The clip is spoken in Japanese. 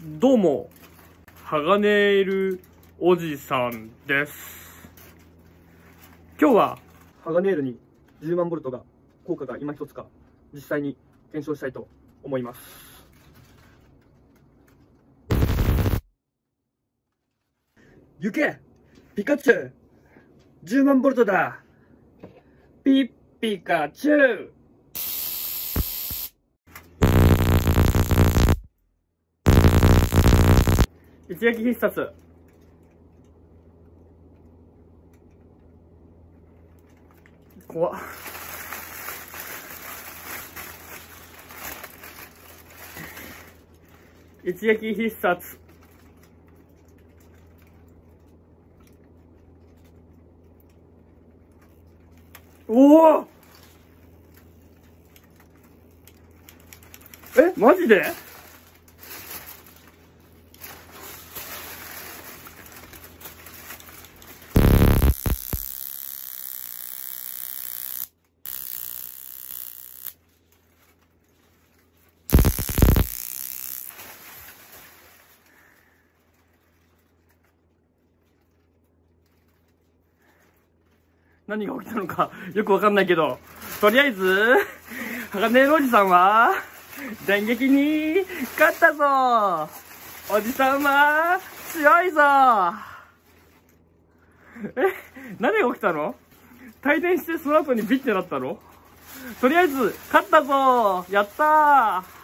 どうも、鋼ネイルおじさんです。今日は鋼ネイルに10万ボルトが効果が今一つか実際に検証したいと思います。行けピカチュウ10万ボルトだピッピカチュウ一撃必殺。怖っ。一撃必殺。おお。マジで？何が起きたのかよくわかんないけど、とりあえず、鋼ネイルおじさんは、電撃に勝ったぞ。おじさんは、強いぞ。何が起きたの？帯電してその後にビッてなったの？とりあえず、勝ったぞ。やったー。